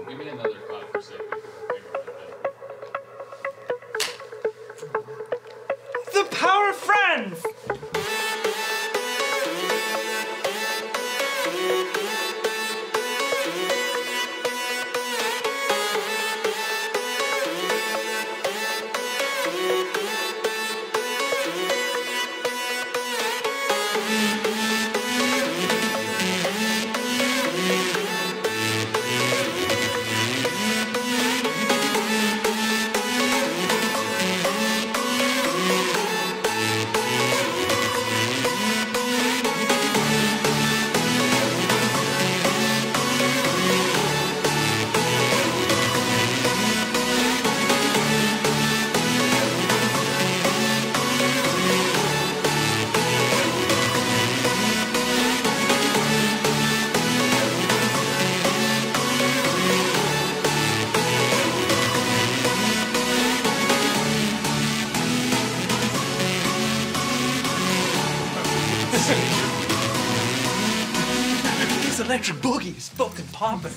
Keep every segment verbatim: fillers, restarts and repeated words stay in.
Give me another cloud for safety. The power of friends! This electric boogie is fucking popping.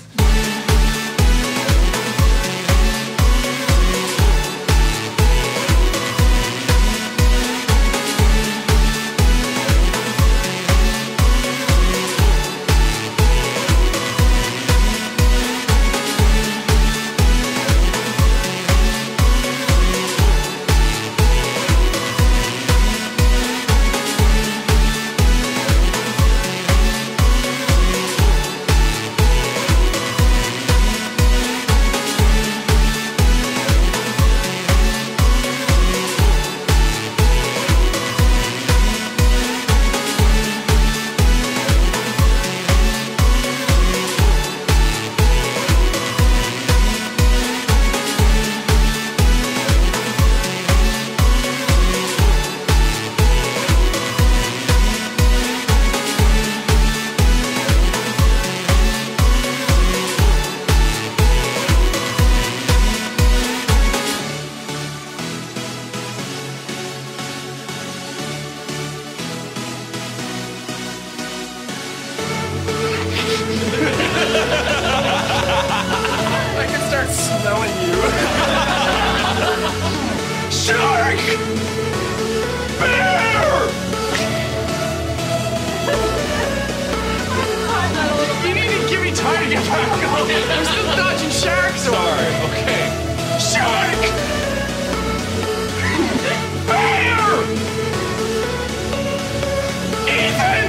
I can start smelling you. Shark! Bear! You need to give me time to get back on. I'm still dodging sharks. Sorry, okay. Shark! Bear! Ethan!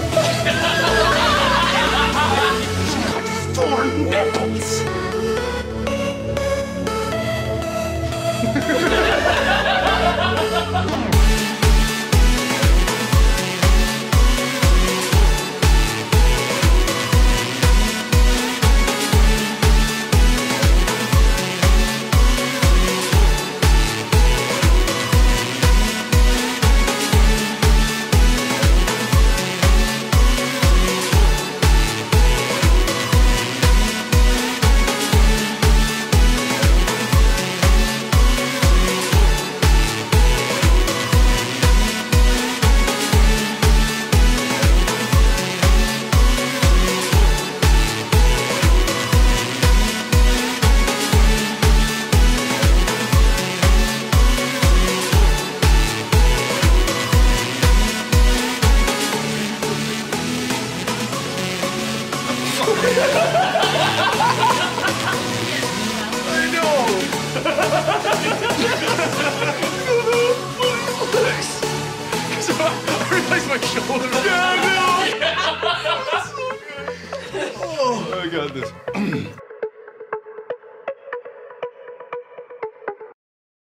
Four nipples! I know! Because I realized my shoulder. Yeah, I know! Oh, I got this.